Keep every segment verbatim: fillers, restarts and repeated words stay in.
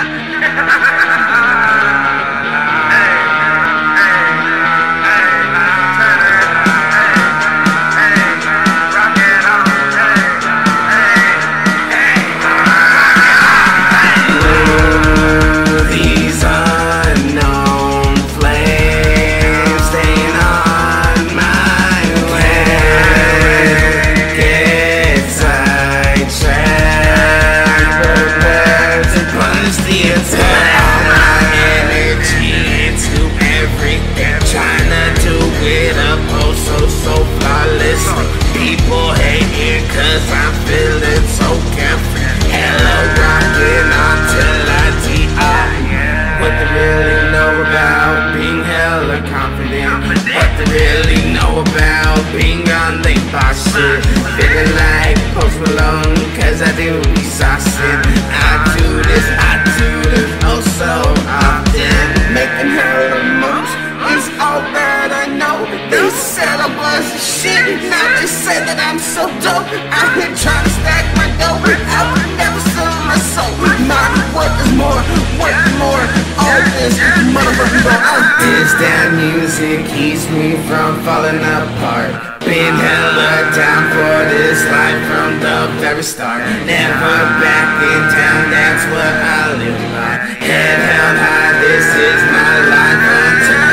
People hating cause I'm feeling so carefree. Hella rockin' until I die. What they really know about being hella confident. What they really know about being on they boss shit. Feeling like Post Malone cause I do be saucing. I do this, I do this oh so often. Making hella moves is all that I know. They said I was a shit, now they say that I'm so dope. Out here trying to stack my dough, I would never sell my soul. Mommy, what is more, what is more? All this motherfucking go on. This damn music keeps me from falling apart. Been hella down for this life from the very start. Never backing down, that's what I live by. Head held high, this is my life until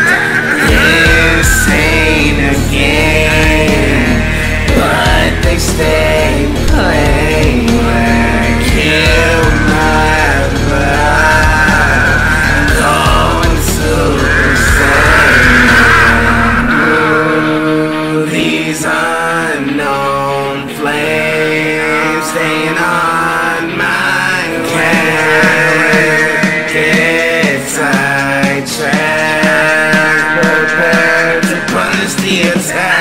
insane again, but they stay playing. Kill my vibe, going super saiyan. These unknown flames staying on my head. Get sidetracked. The attack.